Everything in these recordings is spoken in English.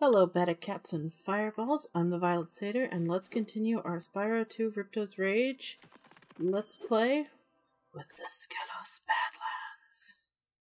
Hello, Beta Cats and Fireballs. I'm the Violet Satyr, and let's continue our Spyro 2 Ripto's Rage Let's Play with the Skelos Badlands.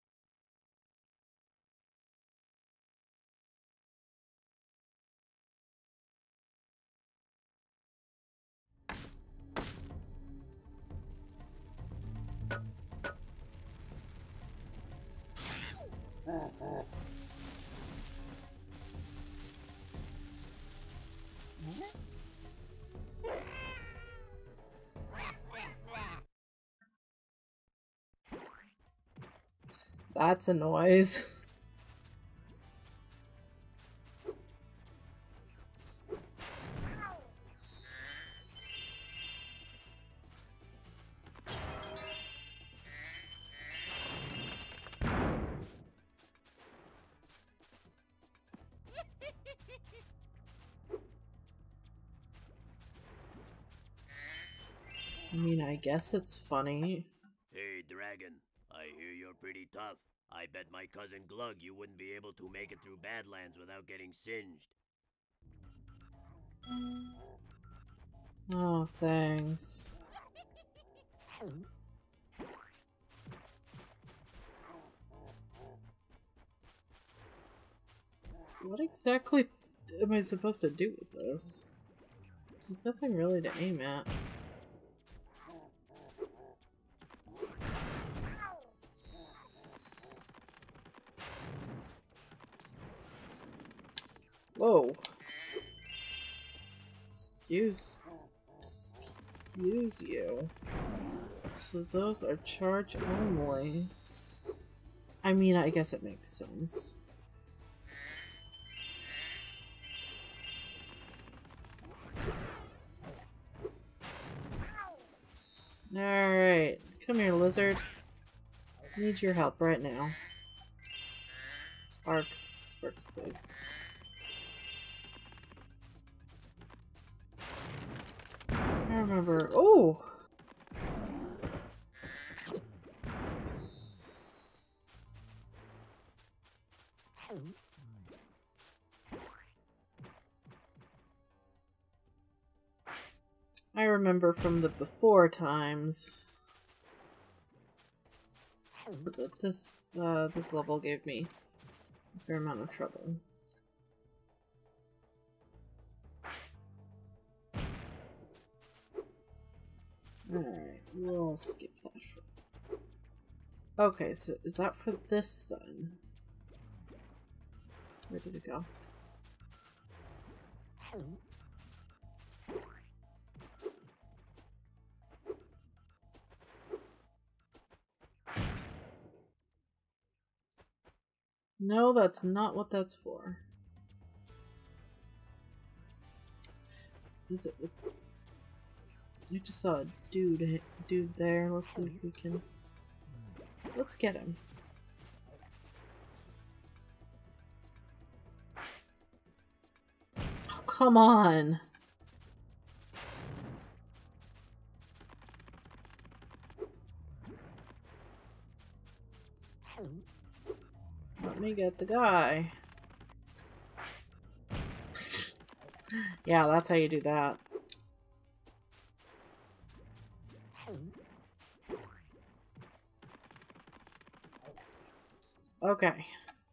That's a noise. I mean, I guess it's funny. Hey, Dragon, I hear you're pretty tough. I bet my cousin Glug you wouldn't be able to make it through Badlands without getting singed. Oh, thanks. What exactly am I supposed to do with this? There's nothing really to aim at. Whoa. Excuse you. So those are charge only. I mean, I guess it makes sense. Alright. Come here, lizard. Need your help right now. Sparks. Sparks, please. I remember. Oh! I remember from the before times that this level gave me a fair amount of trouble. Alright, we'll skip that for... Okay, so is that for this then? Where did it go? No, that's not what that's for. Is it? I just saw a dude there. Let's see if we can. Let's get him. Oh, come on. Let me get the guy. Yeah, that's how you do that. Okay.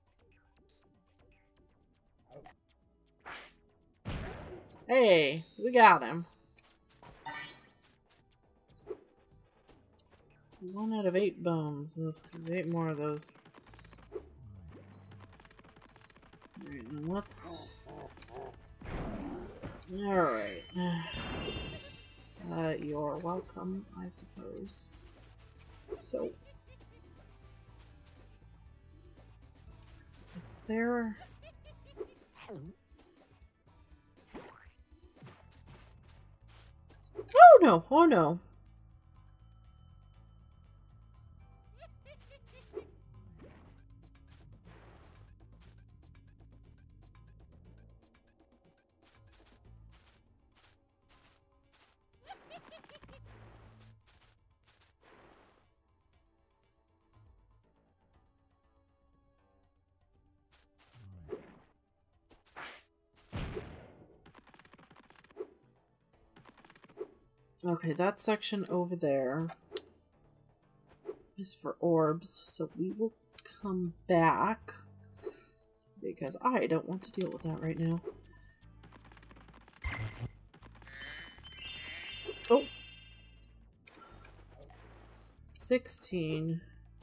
Hey, we got him. 1 out of 8 bones. There's 8 more of those. Alright, now let's... Alright. You're welcome, I suppose. So... Is there... Oh no! Oh no! Okay, that section over there is for orbs, so we will come back because I don't want to deal with that right now. Oh! 16.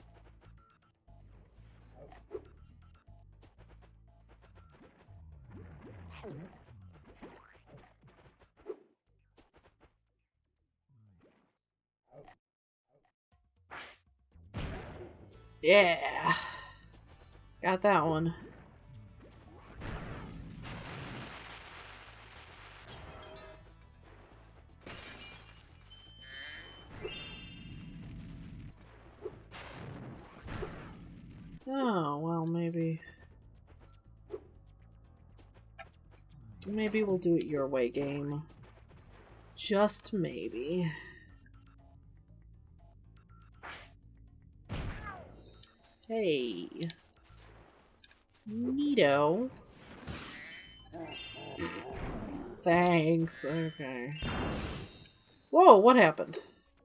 Yeah! Got that one. Oh, well, maybe we'll do it your way, game. Just maybe. Hey. Neato. Thanks. Okay. Whoa, what happened?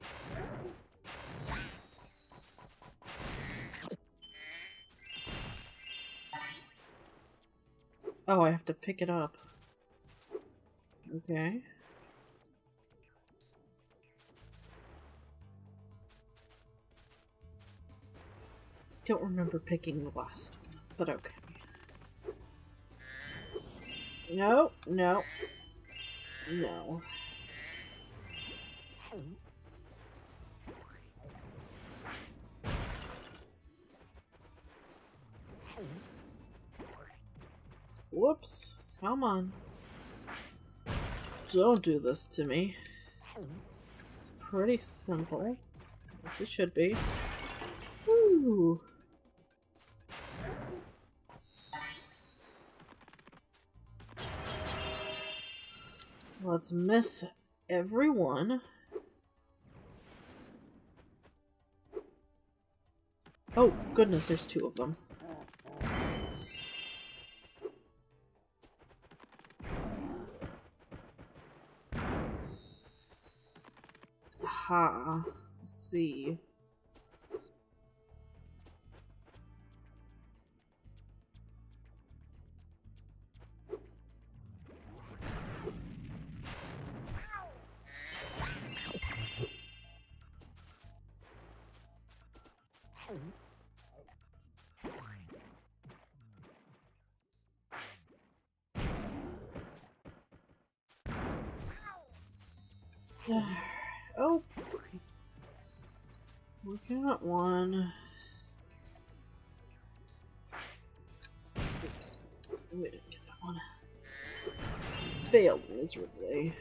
Oh, I have to pick it up. Okay. Don't remember picking the last one, but okay. No, no, no. Whoops. Come on. Don't do this to me. It's pretty simple. Yes, it should be. Woo! Let's miss everyone. Oh, goodness, there's 2 of them. Aha. Let's see. Oh. We got one. Oops. We didn't get that one. Failed miserably.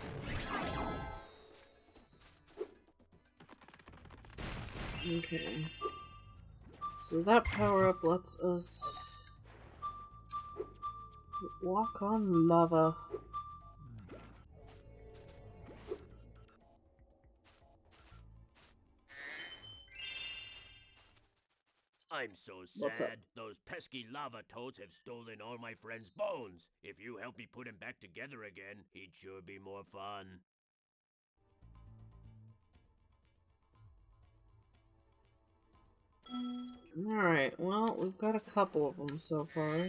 Okay. So that power-up lets us walk on lava. I'm so What's up? sad. Those pesky lava toads have stolen all my friend's bones. If you help me put him back together again, he'd sure be more fun. Alright, well, we've got a couple of them so far.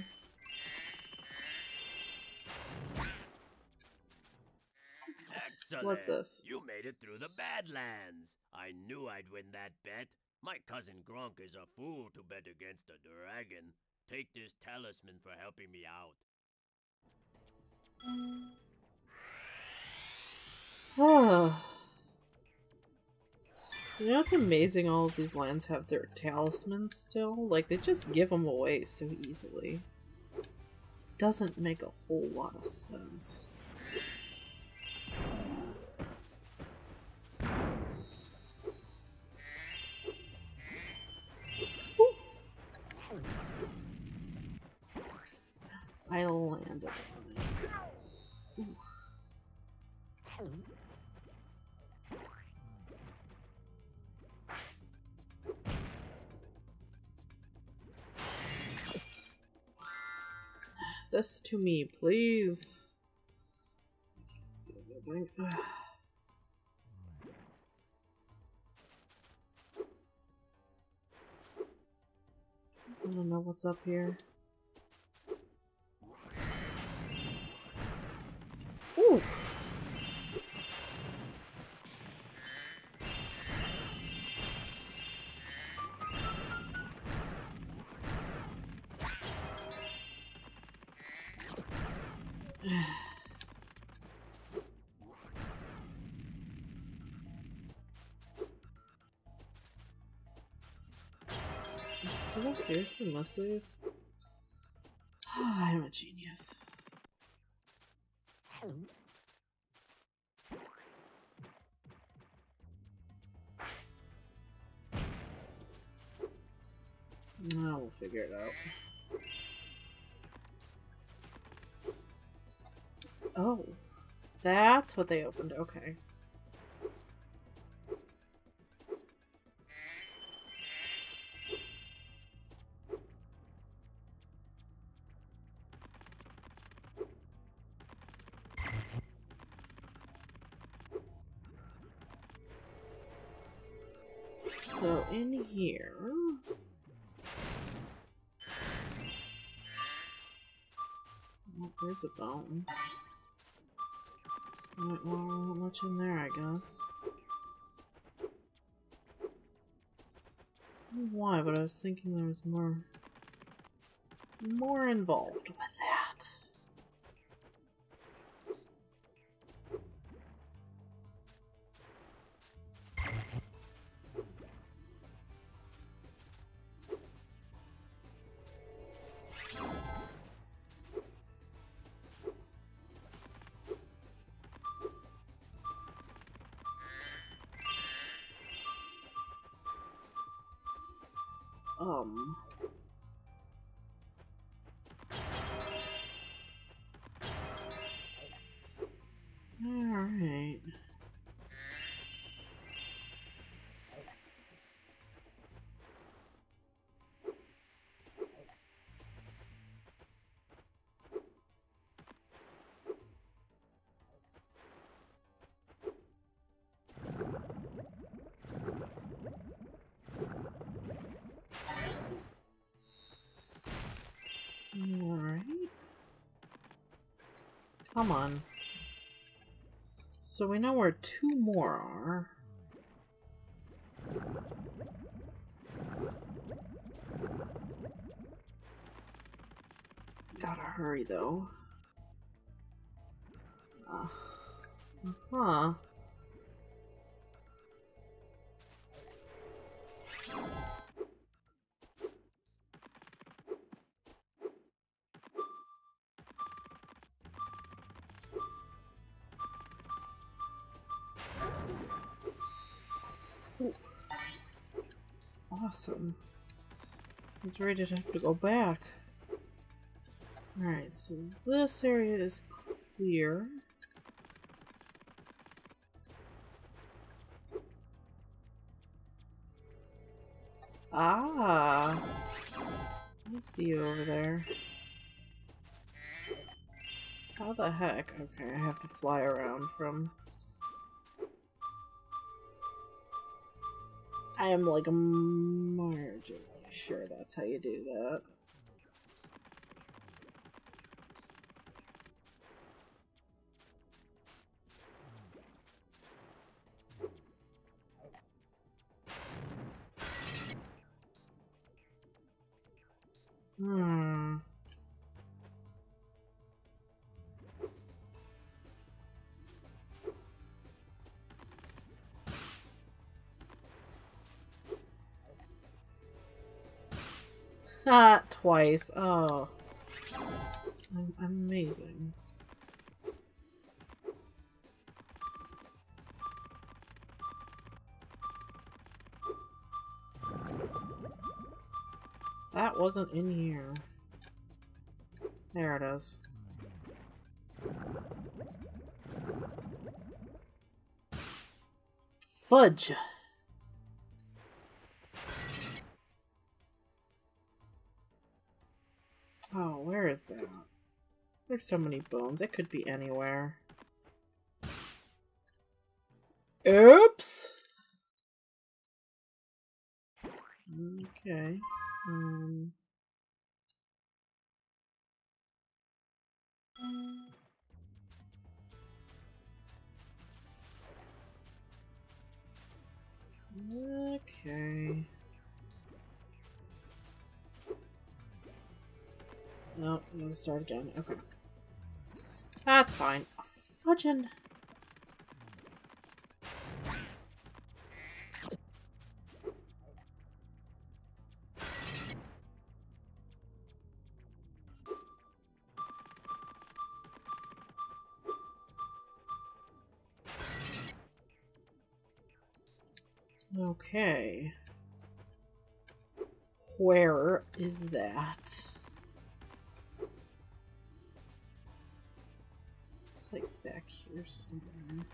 Excellent. What's this? You made it through the Badlands. I knew I'd win that bet. My cousin Gronk is a fool to bet against a dragon. Take this talisman for helping me out. Oh. You know, it's amazing all of these lands have their talismans still. Like, they just give them away so easily. Doesn't make a whole lot of sense. Woo. I landed on it. Ooh. This to me, please. I can't see anything. I don't know what's up here. Ooh! Did I seriously miss these? I'm a genius. No, we'll figure it out. Oh, that's what they opened. Okay. So in here, oh, there's a bone. Well, not much in there, I guess. I don't know why, but I was thinking there was more involved with that. Alright. Alright. Come on. So we know where two more are. Gotta hurry though. Uh-huh. Ooh. Awesome. I was ready to have to go back. Alright, so this area is clear. Ah! I see you over there. How the heck? Okay, I have to fly around from... I am like marginally sure that's how you do that. Ah, twice. Oh. I'm amazing. That wasn't in here. There it is. Fudge! Oh, where is that? There's so many bones. It could be anywhere. Oops! Okay. No, I'm gonna start again. Okay. That's fine. Fudgin'. Okay. Where is that? It's like back here somewhere.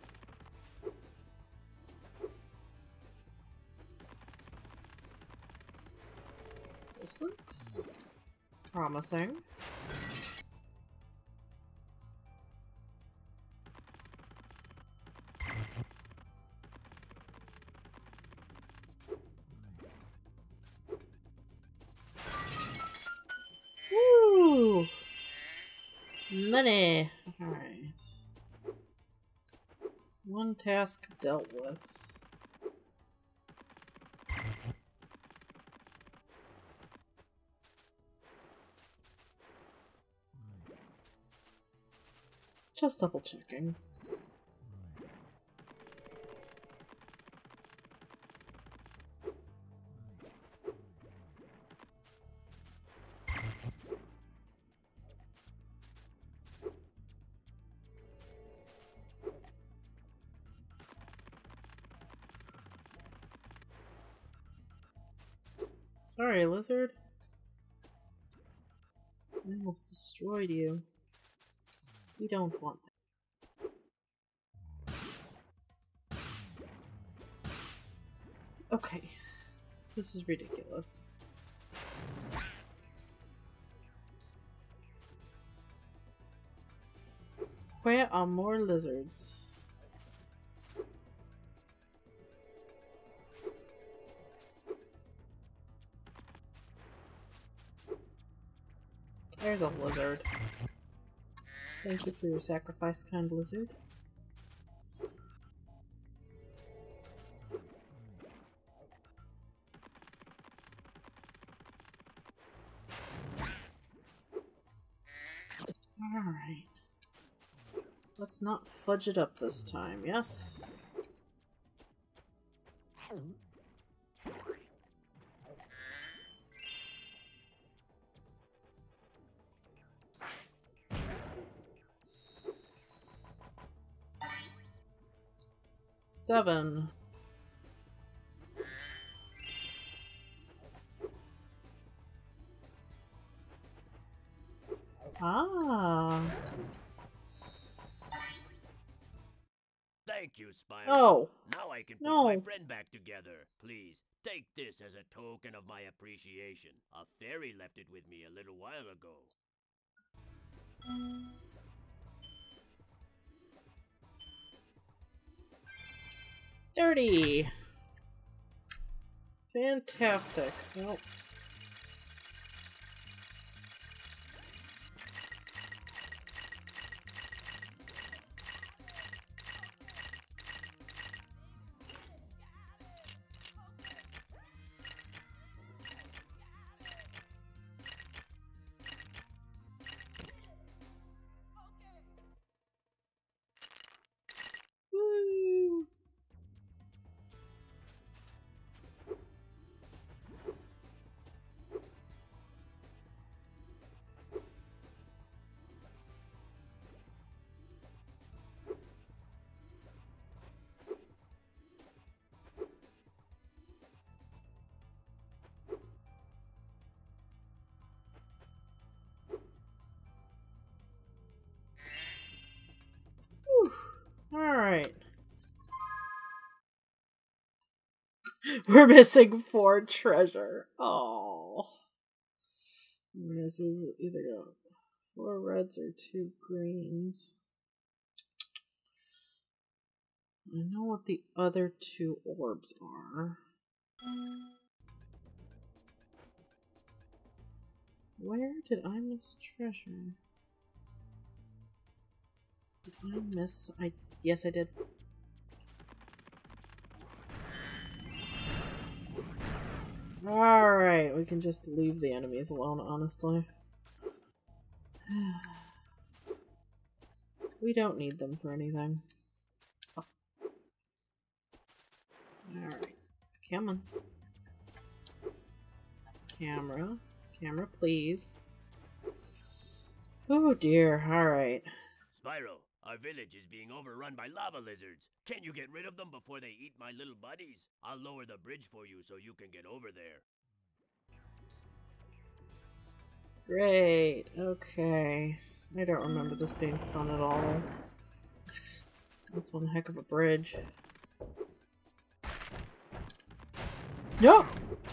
This looks promising. Woo! Money! Alright. One task dealt with. Just double checking. Sorry, lizard. I almost destroyed you. We don't want that. Okay. This is ridiculous. Where are more lizards? There's a lizard. Thank you for your sacrifice, kind lizard. Alright. Let's not fudge it up this time, yes? Seven. Ah. Thank you, Spyro. Oh. Now I can put No. my friend back together. Please, take this as a token of my appreciation. A fairy left it with me a little while ago. Dirty. Fantastic. Well. Woo. Alright. We're missing 4 treasure. Oh. I guess we either got 4 reds or 2 greens. I know what the other 2 orbs are. Where did I miss treasure? Did I miss? Yes, I did. Alright, we can just leave the enemies alone, honestly. We don't need them for anything. Oh. Alright. Come on. Camera. Camera, please. Oh dear, alright. Spyro, our village is being overrun by lava lizards. Can't you get rid of them before they eat my little buddies? I'll lower the bridge for you so you can get over there. Great, okay. I don't remember this being fun at all. That's one heck of a bridge. No!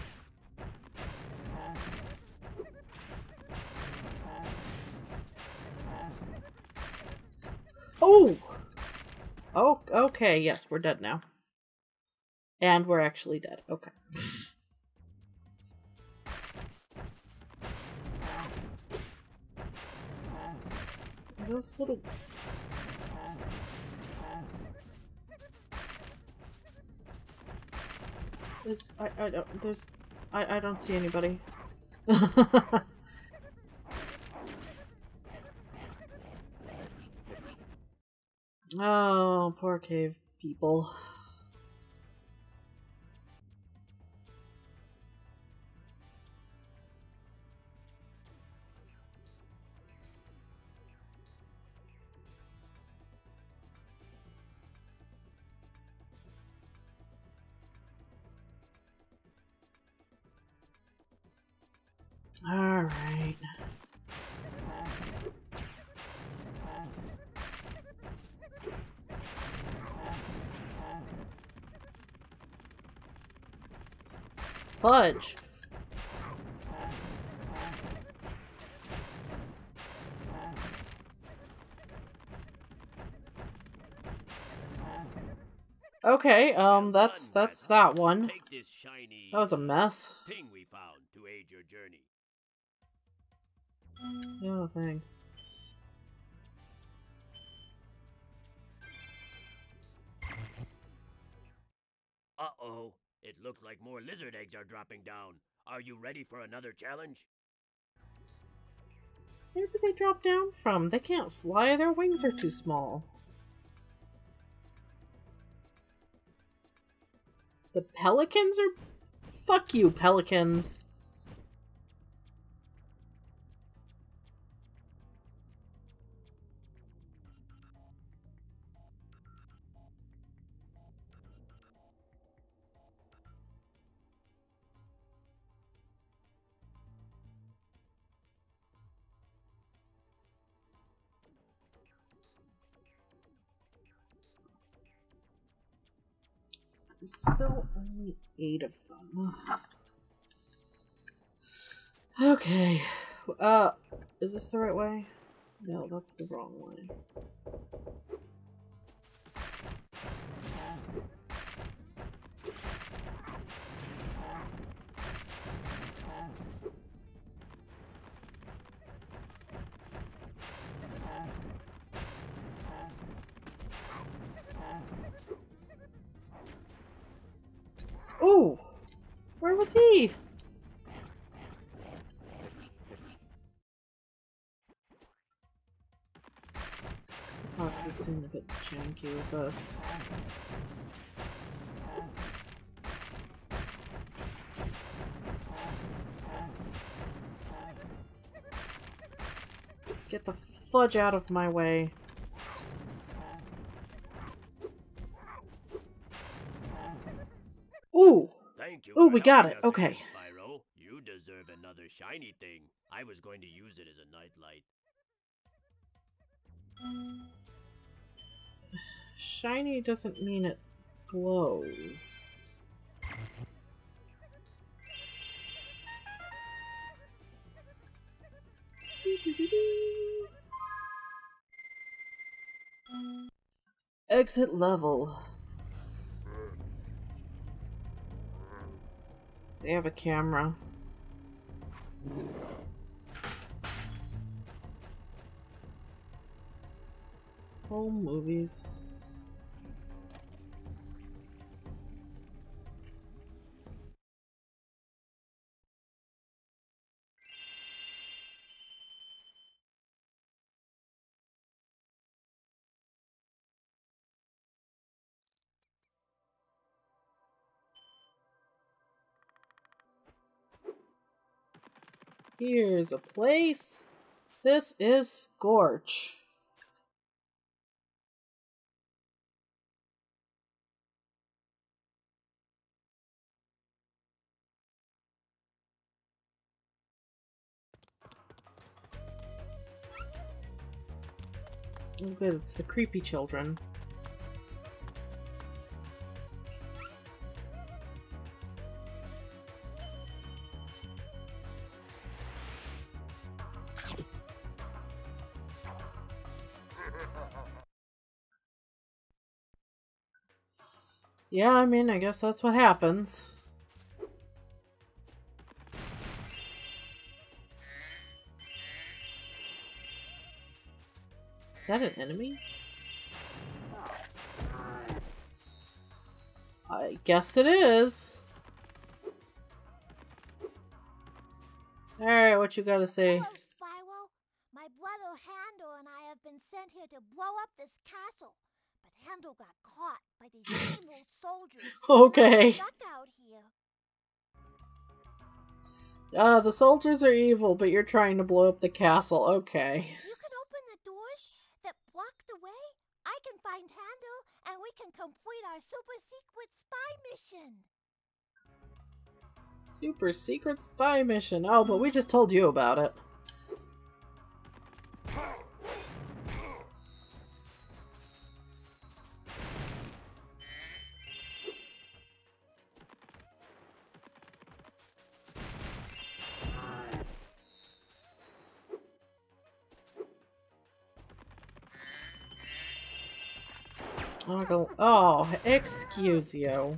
Oh! Oh, okay, yes, we're dead now. And we're actually dead, okay. Those little... I don't see anybody. Oh, poor cave people. All right. Fudge. Okay, that's that one. Take this shiny That was a mess. thing we found to aid your journey. Oh, thanks. Uh-oh. It looks like more lizard eggs are dropping down. Are you ready for another challenge? Where did they drop down from? They can't fly, their wings are too small. The pelicans are... Fuck you, pelicans. There's still only 8 of them. Okay. Is this the right way? No, that's the wrong way. Ooh! Where was he? Fox is soon a bit janky with us. Get the fudge out of my way. Ooh! Thank you. Ooh, for we got helping it. us Okay. again, Spyro. You deserve another shiny thing. I was going to use it as a nightlight. Shiny doesn't mean it glows. Exit level. They have a camera. Home movies. Here's a place. This is Scorch. Oh good, it's the creepy children. Yeah, I mean, I guess that's what happens. Is that an enemy? I guess it is. Alright, what you gotta say? Hello, Spyro. My brother Handel and I have been sent here to blow up this castle. But Handel got caught by these evil soldiers. Okay. Stuck out here. The soldiers are evil, but you're trying to blow up the castle. Okay. You can open the doors that block the way. I can find Handel, and we can complete our super secret spy mission. Super secret spy mission. Oh, but we just told you about it. Oh, excuse you.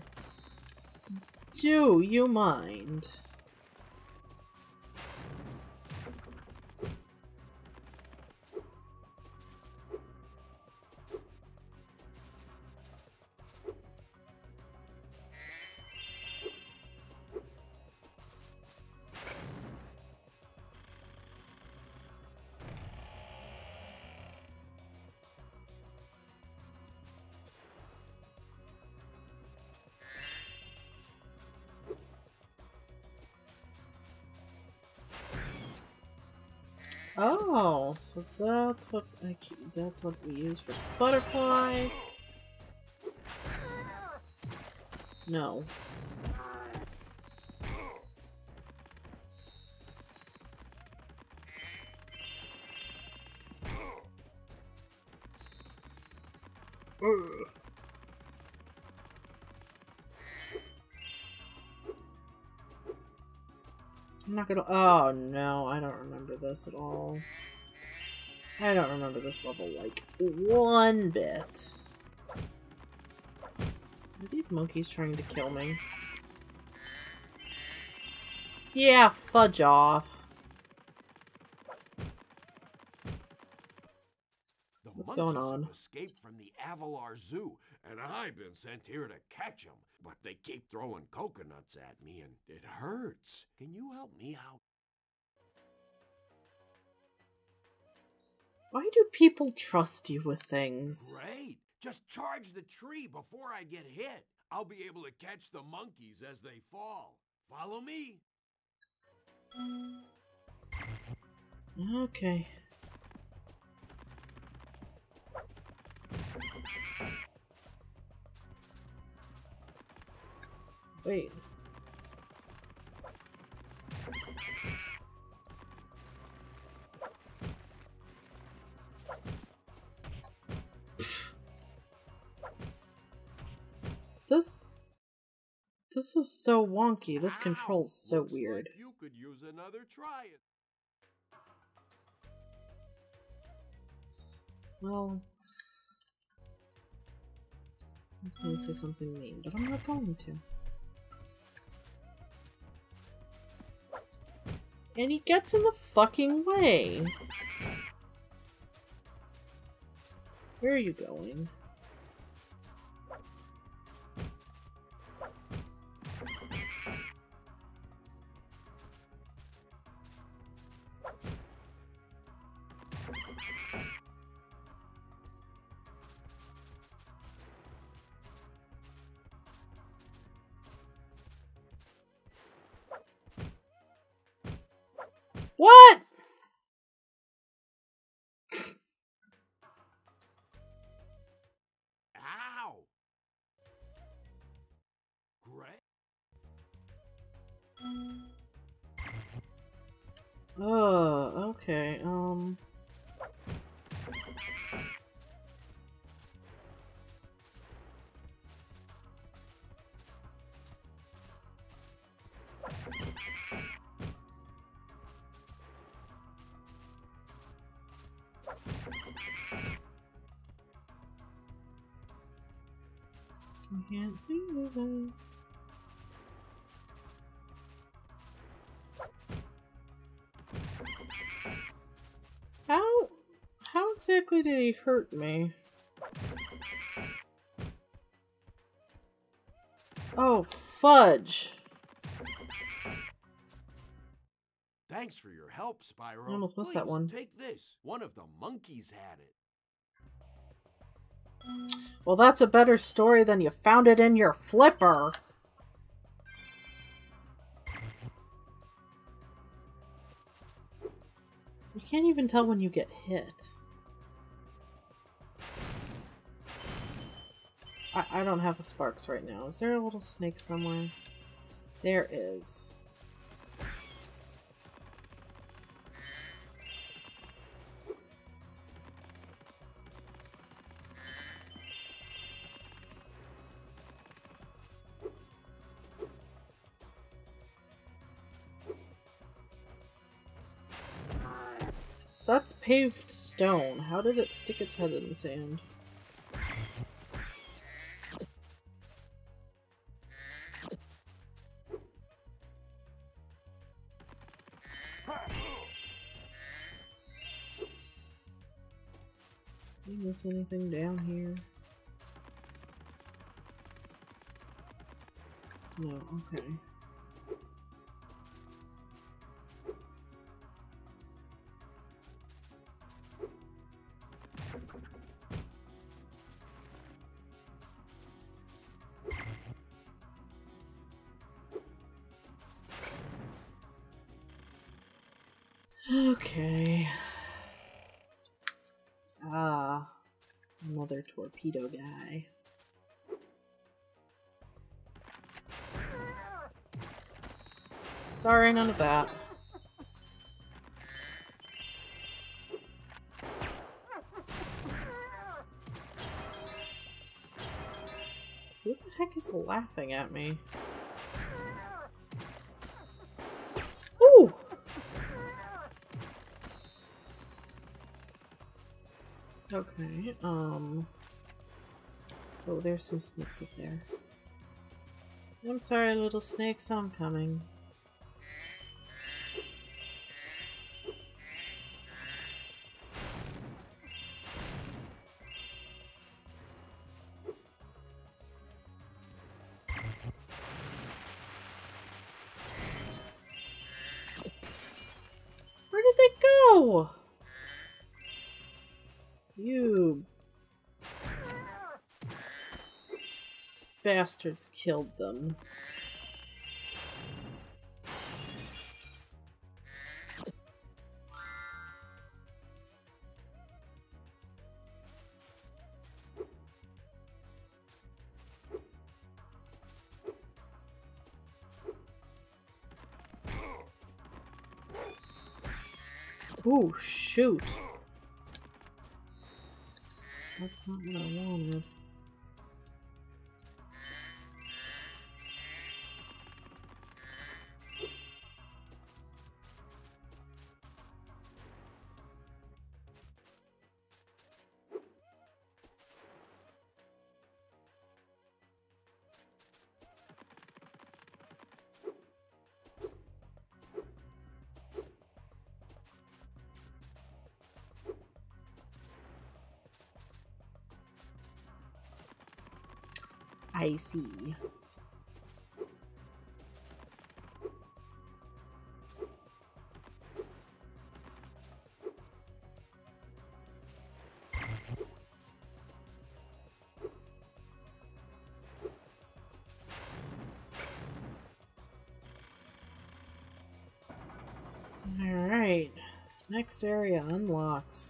Do you mind? Oh, so that's what we use for butterflies. No. Ugh. I'm not gonna. Oh no, I don't remember this at all. I don't remember this level like one bit. Are these monkeys trying to kill me? Yeah, fudge off. What's going on? Have escaped from the Avalar Zoo, and I've been sent here to catch them. But they keep throwing coconuts at me, and it hurts. Can you help me out? Why do people trust you with things? Great. Just charge the tree before I get hit. I'll be able to catch the monkeys as they fall. Follow me. Okay. Wait. This is so wonky. This control's so Looks weird. like you could use another try it. Well, I was going to say something mean, but I'm not going to. And he gets in the fucking way. Where are you going? What? Ow! Great. Oh, okay. I can't see anything. How exactly did he hurt me? Oh, fudge. Thanks for your help, Spyro. I almost missed Please, that one. Take this. One of the monkeys had it. Well, that's a better story than you found it in your flipper. You can't even tell when you get hit. I don't have a Sparks right now. Is there a little snake somewhere? There is. That's paved stone. How did it stick its head in the sand? Did you miss anything down here? No, okay. Okay. Ah, another torpedo guy. Sorry, none of that. Who the heck is laughing at me? Ooh! Okay, oh, there's some snakes up there. I'm sorry, little snakes, I'm coming. Where did they go? You bastards killed them. Oh, shoot. That's not what I wanted. I see. Alright. Next area unlocked.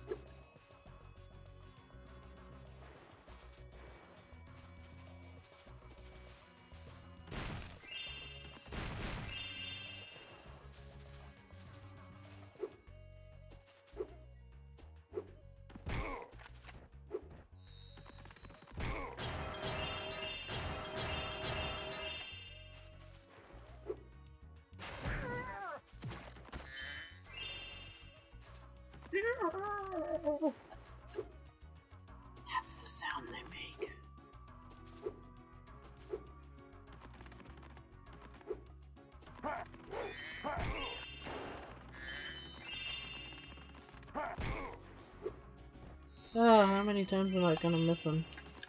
That's the sound they make. Oh, how many times am I gonna miss him?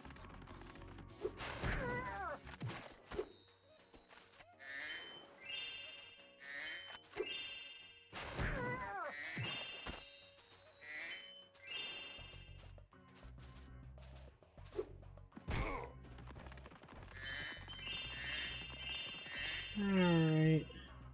Alright.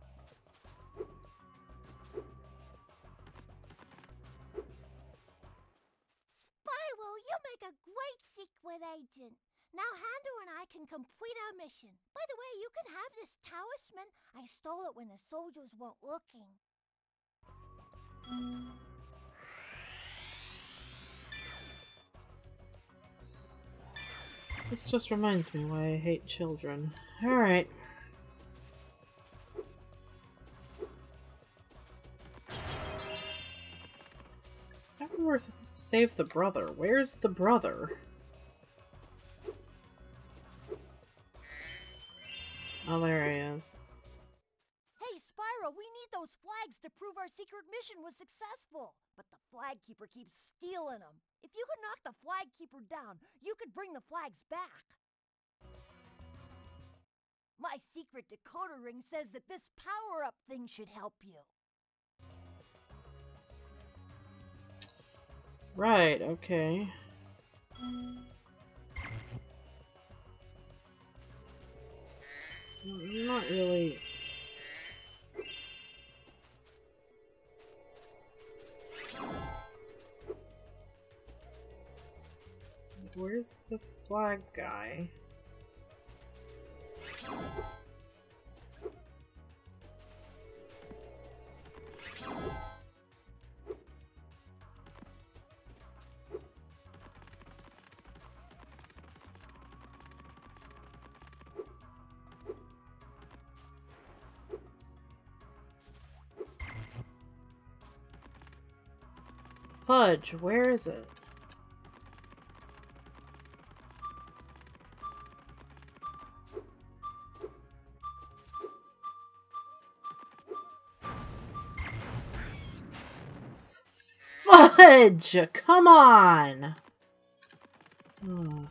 Spyro, you make a great secret agent. Now Hando and I can complete our mission. By the way, you can have this talisman. I stole it when the soldiers weren't looking. This just reminds me why I hate children. Alright. I thought we were supposed to save the brother. Where's the brother? Oh, there he is. Hey, Spyro, we need those flags to prove our secret mission was successful. But the flag keeper keeps stealing them. If you could knock the flag keeper down, you could bring the flags back. My secret decoder ring says that this power-up thing should help you. Right, okay. Not really. Where's the flag guy? Fudge, where is it? Fudge! Come on! Ugh.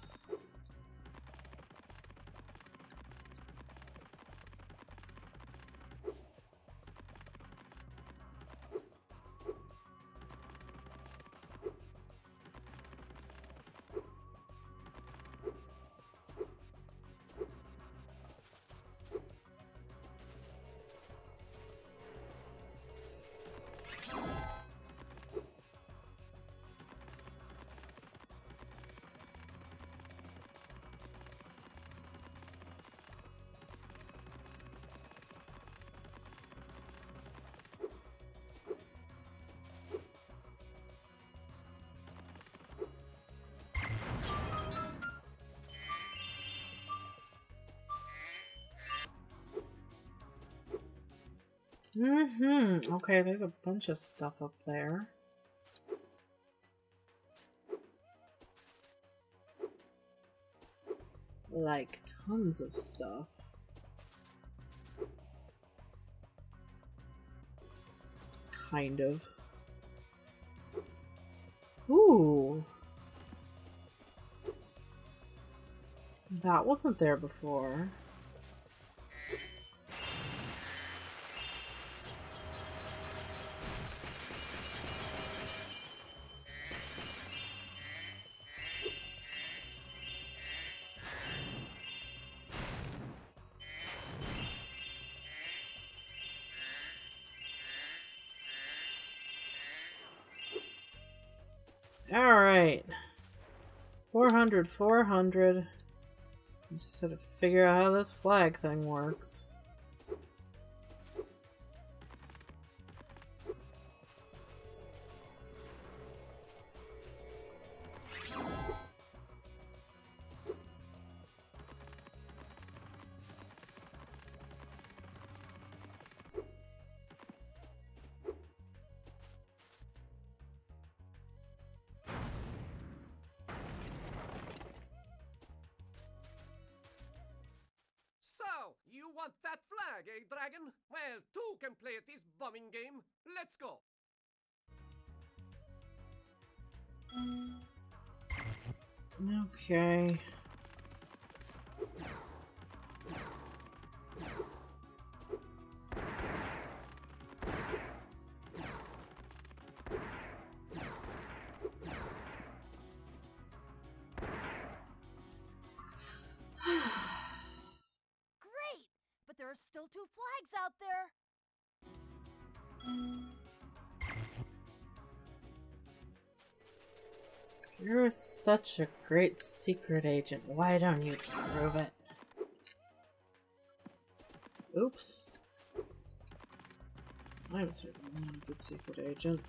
Okay, there's a bunch of stuff up there. Like, tons of stuff. Kind of. Ooh. That wasn't there before. Alright. 400, 400. Just sort of figure out how this flag thing works. So, you want that flag, eh, Dragon? Well, two can play at this bombing game. Let's go. Okay. Great! But there are still 2 flags out there. You're such a great secret agent. Why don't you prove it? Oops. I'm certainly not a good secret agent.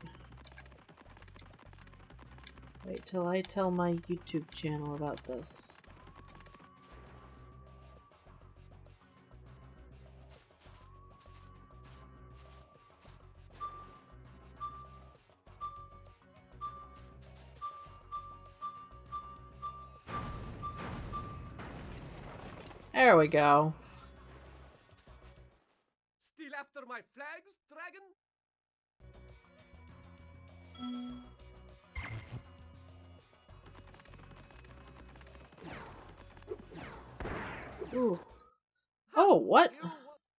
Wait till I tell my YouTube channel about this. There we go. Still after my flags, Dragon? Ooh. Oh, what? You wa-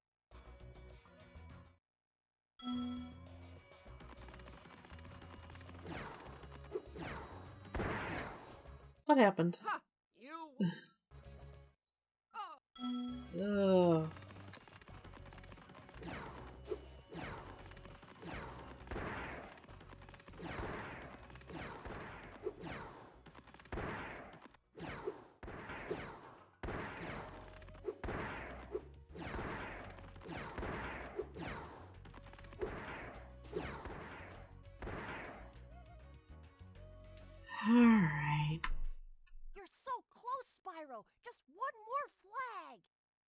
What happened? Ha! You... Oh, Ugh. Alright. You're so close, Spyro. Just one more flag.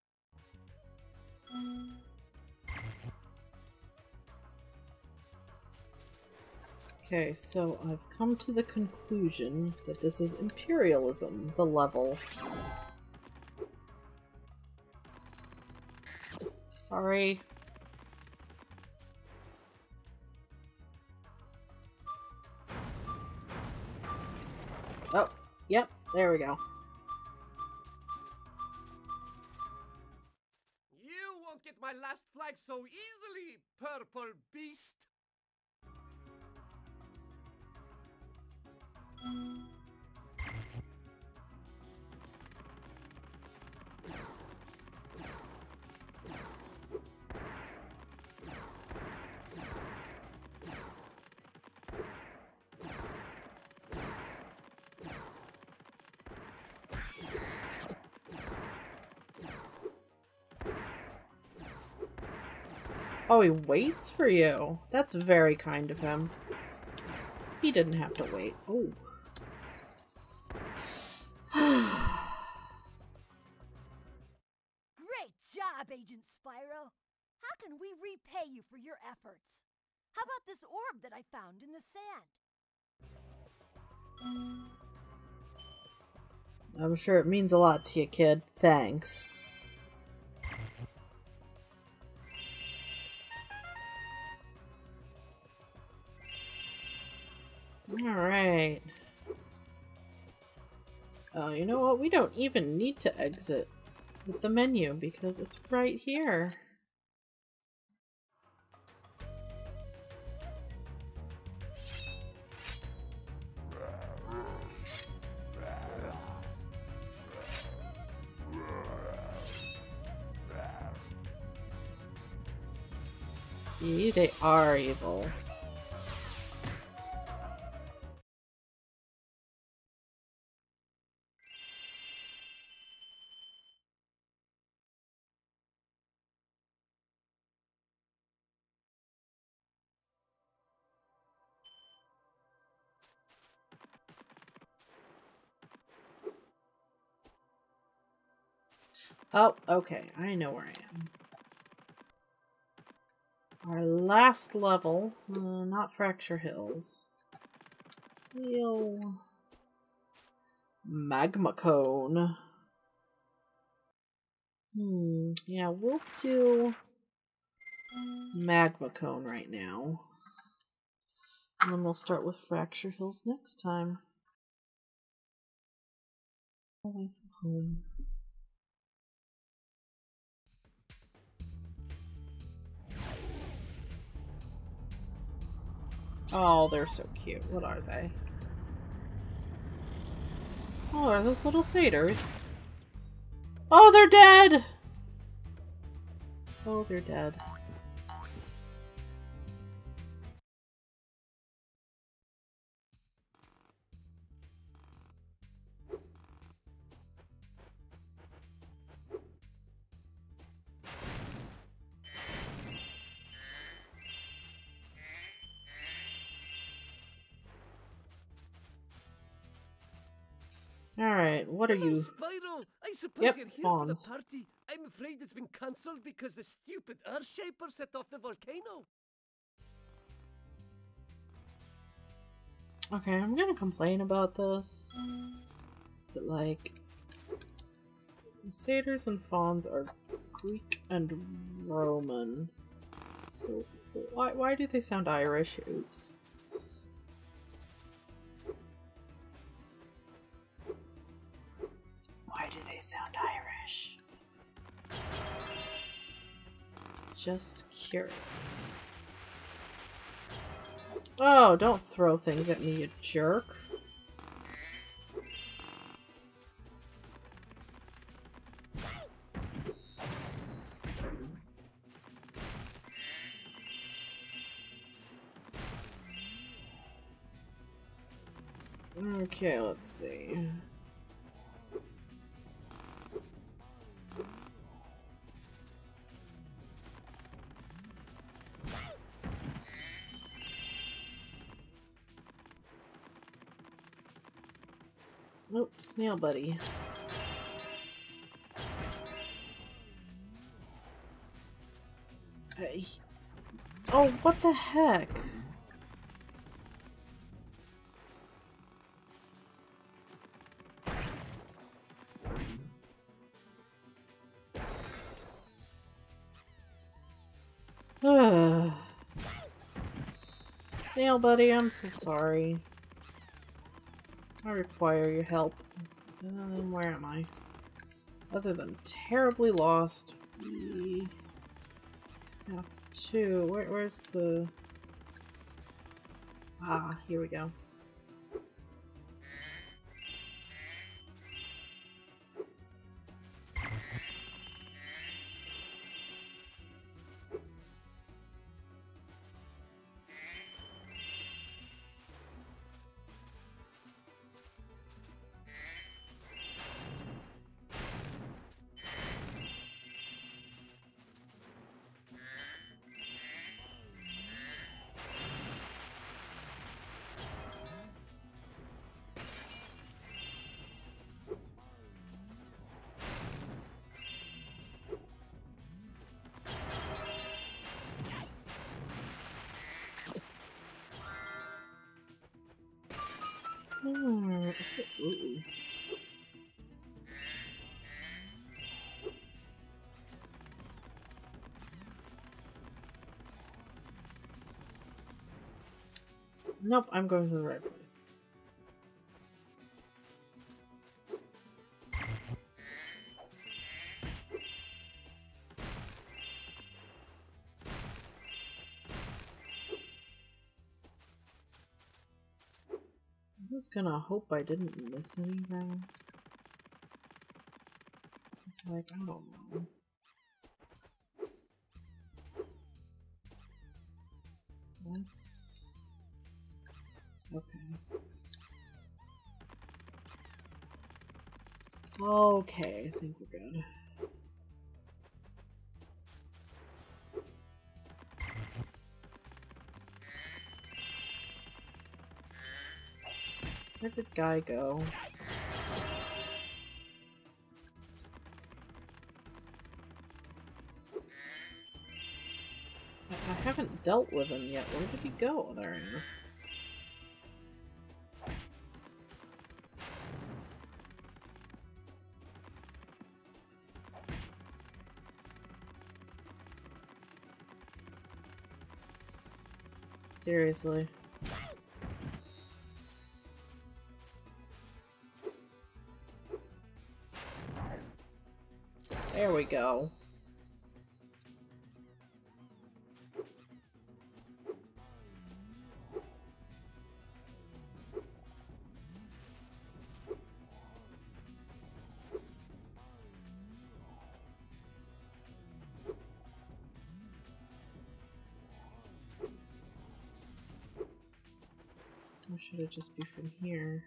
Okay, so I've come to the conclusion that this is imperialism, the level. Sorry. Oh, yep, there we go. you won't get my last flag so easily, purple beast. Oh, he waits for you. That's very kind of him. He didn't have to wait. Oh. Great job, Agent Spyro. How can we repay you for your efforts? How about this orb that I found in the sand? I'm sure it means a lot to you, kid. Thanks. Alright. Oh, you know what? We don't even need to exit with the menu because it's right here. See, they are evil. Oh, okay. I know where I am. Our last level. Not Fracture Hills. Yo. Magma Cone. Yeah, we'll do Magma Cone right now. And then we'll start with Fracture Hills next time. Away from home. Oh, they're so cute. What are they? Oh, are those little satyrs? Oh, they're dead! Oh, they're dead. Alright, what are Hello, you? Spyro. I suppose Yep, you're here fawns. for the party. I'm afraid it's been cancelled because the stupid Earthshaper set off the volcano. Okay, I'm gonna complain about this. But, like, satyrs and fawns are Greek and Roman. So, why do they sound Irish? Oops. Why do they sound Irish? Just curious. Oh, don't throw things at me, you jerk. Okay, let's see. Nope, Snail Buddy. Oh, what the heck? Snail Buddy, I'm so sorry. I require your help. Where am I? Other than terribly lost, we have to. Where's the? Ah, here we go. Ooh. Nope, I'm going to the right place. I'm just gonna hope I didn't miss anything. It's like, I don't know. That's... okay. Okay, I think we're good. Where did Guy go? haven't dealt with him yet. Where did he go? There he is. Seriously. There we go. Or should it just be from here?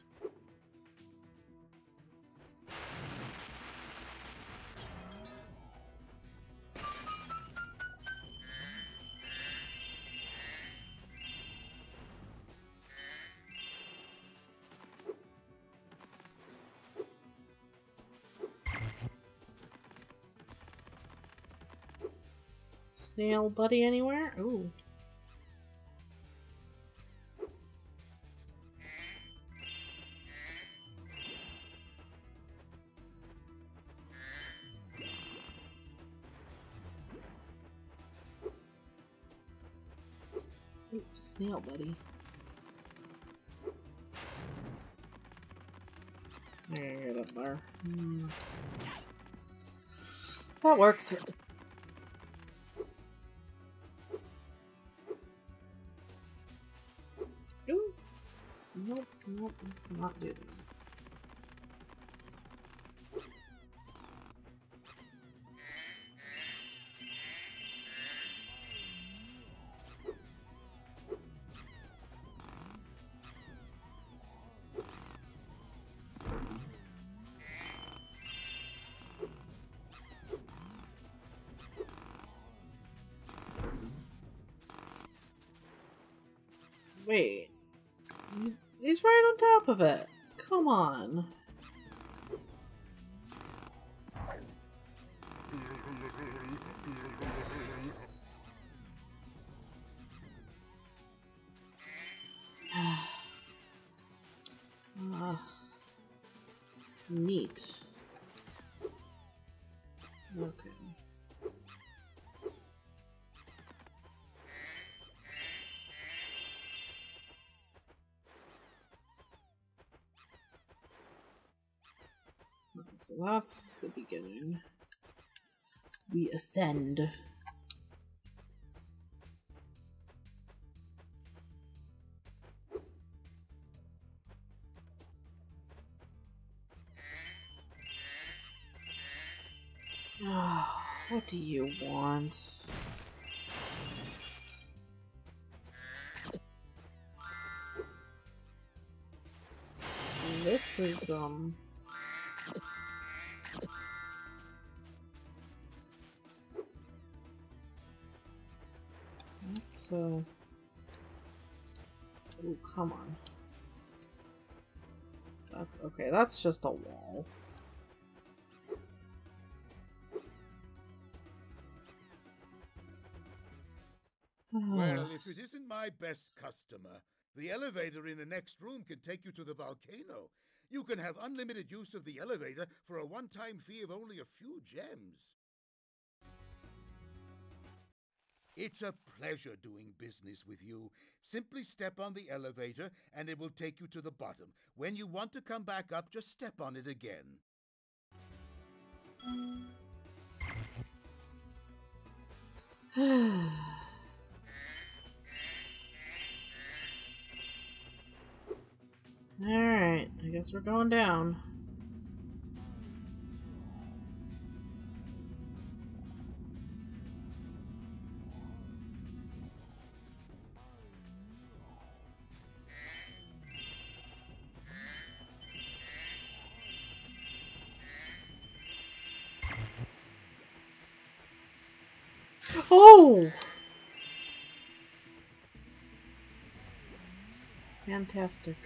Snail buddy anywhere? Ooh. Ooh, snail buddy. There, get up there. That works. Ooh. Nope, nope, let's not do that. Wait. He's right on top of it. Come on. Neat. Okay. So that's the beginning. We ascend. What do you want? This is, Let's, oh, come on. That's, okay, that's just a wall. Well, if it isn't my best customer, the elevator in the next room can take you to the volcano. You can have unlimited use of the elevator for a one-time fee of only a few gems. It's a pleasure doing business with you. Simply step on the elevator and it will take you to the bottom. When you want to come back up, just step on it again. Alright, I guess we're going down. Oh! Fantastic.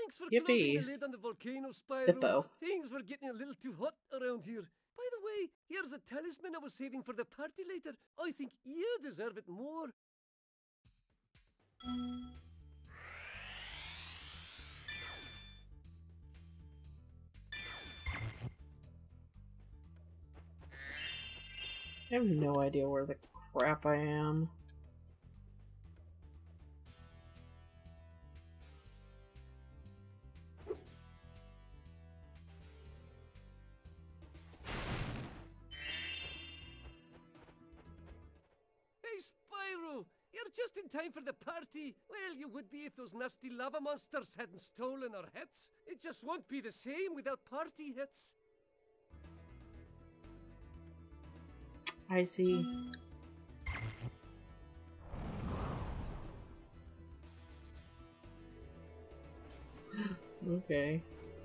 Thanks for closing Yippee. the lid on the volcano, Spyro. Hippo. Things were getting a little too hot around here. By the way, here's a talisman I was saving for the party later. I think you deserve it more. I have no idea where the crap I am. Hey, Spyro! You're just in time for the party. Well, you would be if those nasty lava monsters hadn't stolen our hits. It just won't be the same without party hits. I see. Okay.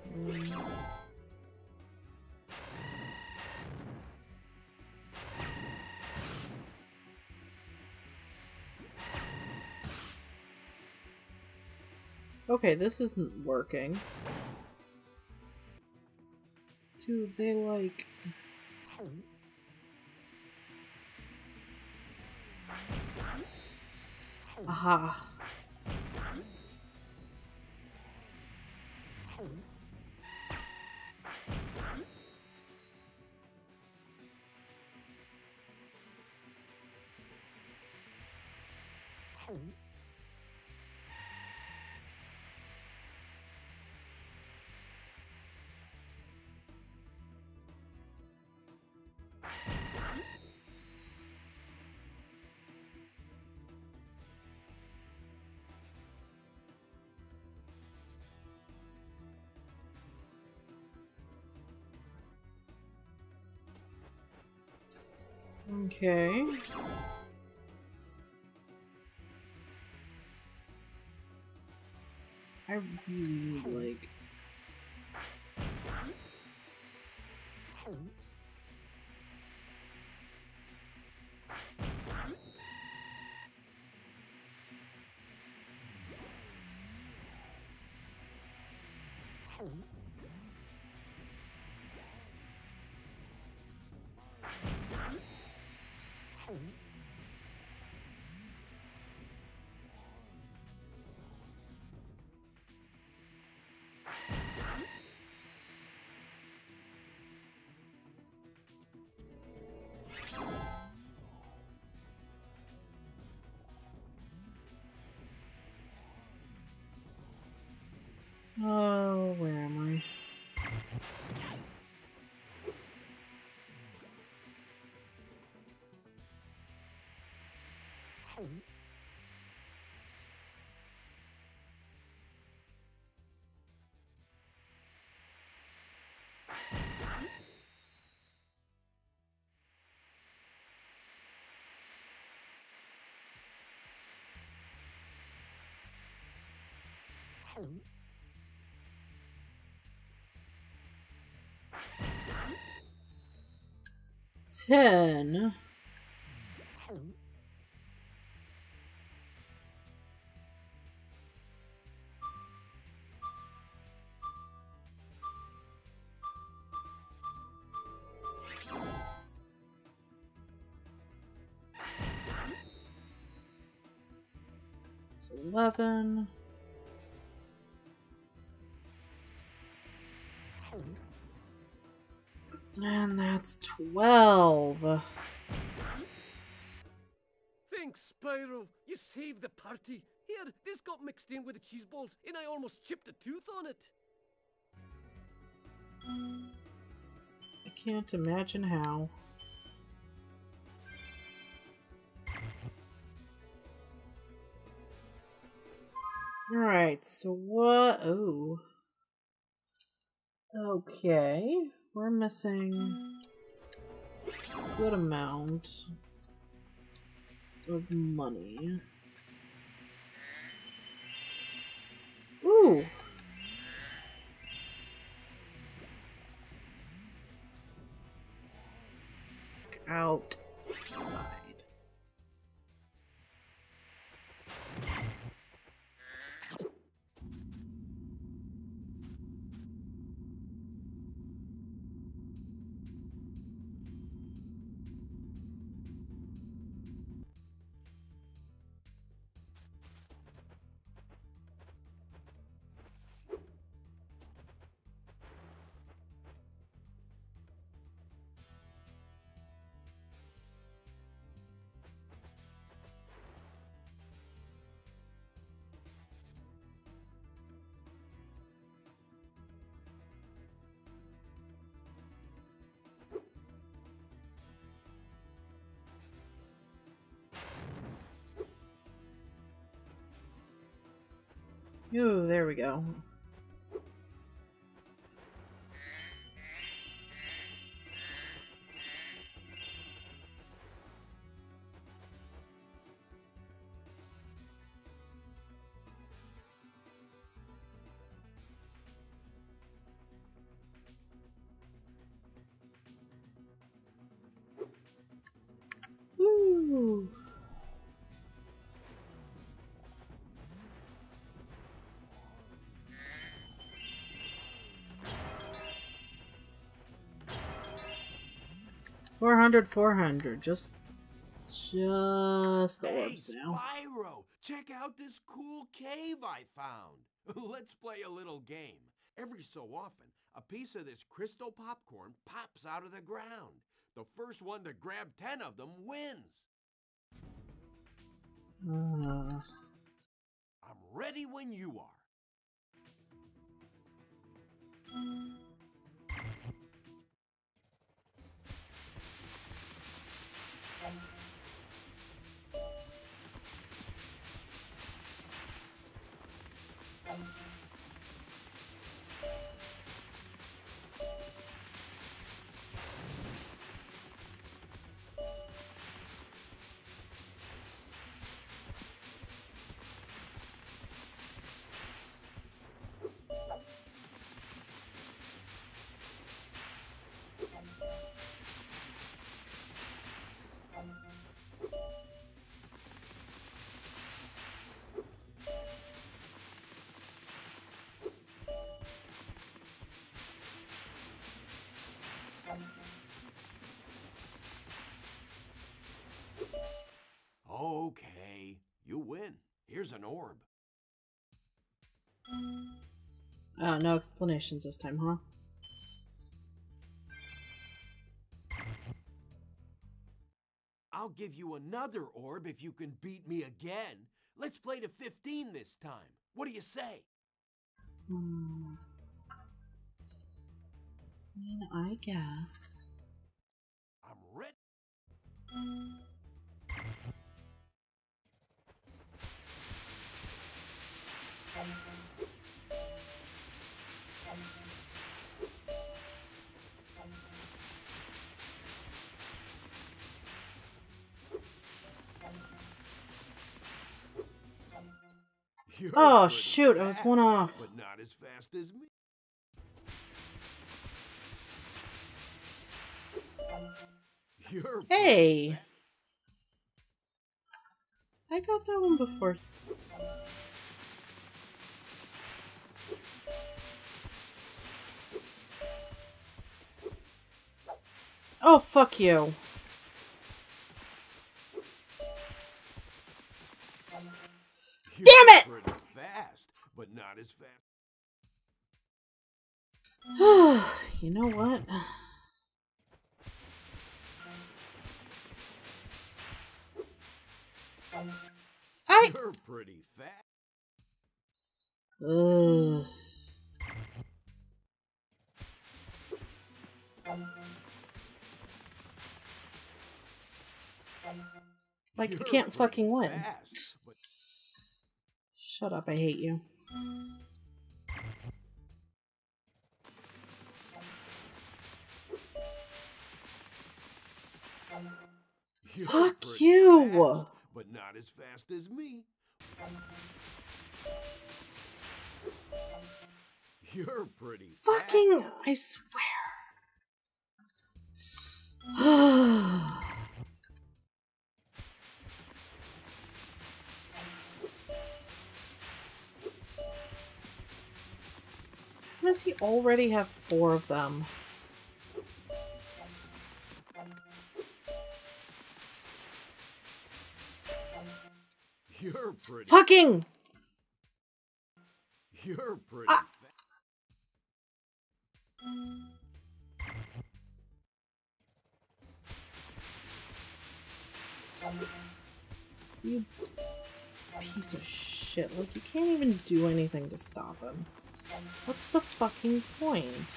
Okay, this isn't working. Do they like... Aha. Okay. I really like... Oh, where am I? Ten. It's 11. And that's 12. Thanks, Spyro. You saved the party. Here, this got mixed in with the cheese balls, and I almost chipped a tooth on it. I can't imagine how. Alright, so what? Oh. Okay. We're missing a good amount of money. Ooh! Outside. Ooh, there we go. Ooh. $400. Just the orbs now. Spyro, check out this cool cave I found. Let's play a little game. Every so often, a piece of this crystal popcorn pops out of the ground. The first one to grab 10 of them wins. I'm ready when you are. Okay, you win. Here's an orb. No explanations this time, huh? I'll give you another orb if you can beat me again. Let's play to 15 this time. What do you say? I mean, I guess. I'm ready. Oh shoot, I was one off. But not as fast as me. Hey! I got that one before. Oh, fuck you. Damn it! Pretty fast, but not as fast. You know what? You're pretty fast. Ugh. Like, you can't fucking win. Fast, but... Shut up, I hate you. Fuck you! Fast, but not as fast as me. You're pretty Fucking, fast. I swear. How does he already have 4 of them? You're pretty. Fucking! You're pretty fast. You piece of shit. Like, you can't even do anything to stop him. What's the fucking point?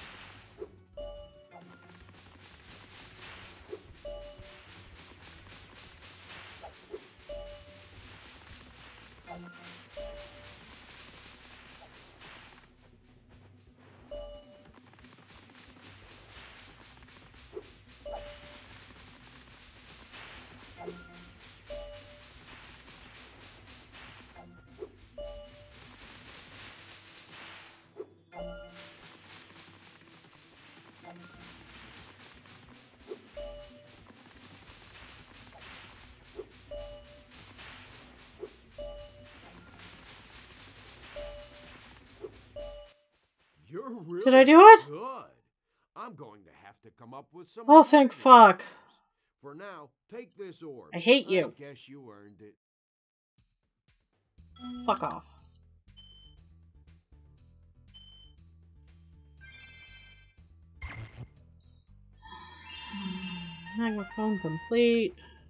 You're really Did I do it? good. I'm going to have to come up with some. Oh, thank fuck. For now, take this orb. I hate you. I guess you earned it. Fuck off. Magnaphone complete.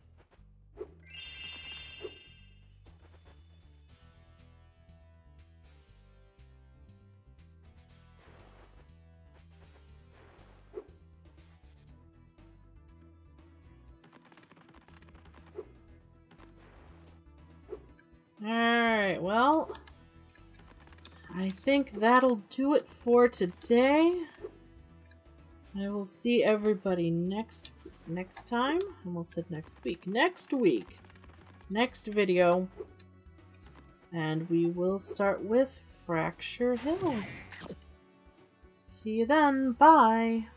Alright, well, I think that'll do it for today. I will see everybody next time. I almost said next week. Next week. Next video. And we will start with Fracture Hills. See you then. Bye.